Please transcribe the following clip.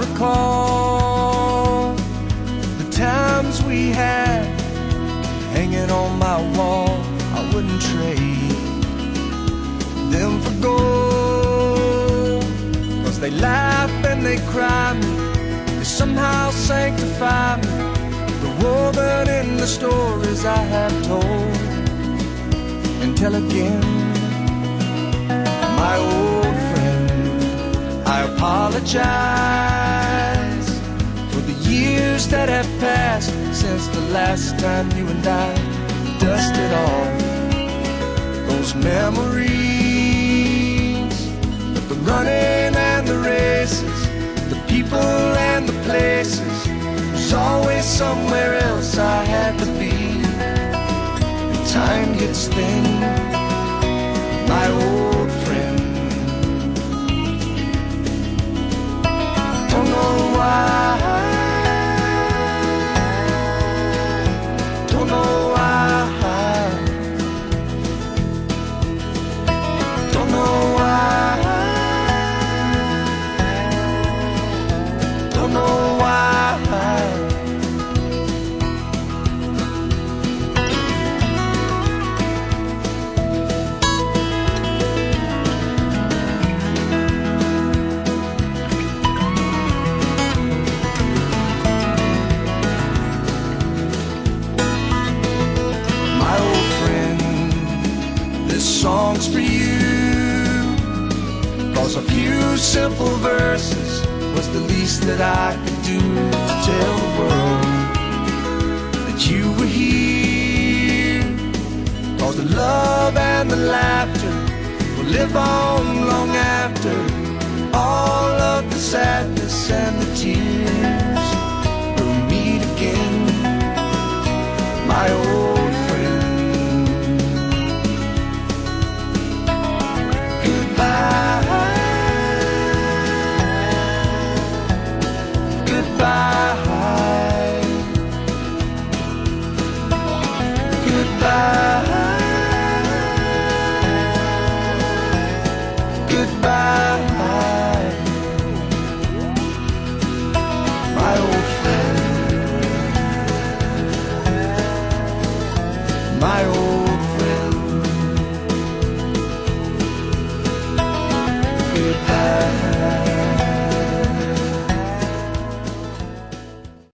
recall the times we had hanging on my wall. I wouldn't trade them for gold, 'cause they laugh and they cry me, they somehow sanctify me. They're woven in the stories I have told and tell again. My old friend, I apologize for the years that have passed since the last time you and I dusted off those memories of the running and the races, the people and the places. There's always somewhere else I had to be. The time gets thin, my old friend. Don't know why, don't know why, don't know why, don't know why. Songs for you, 'cause a few simple verses was the least that I could do to tell the world that you were here. 'Cause the love and the laughter will live on long after all of the sadness and the tears. We'll meet again, my old friend. Goodbye, goodbye, goodbye, my old friend, my old friend. Goodbye.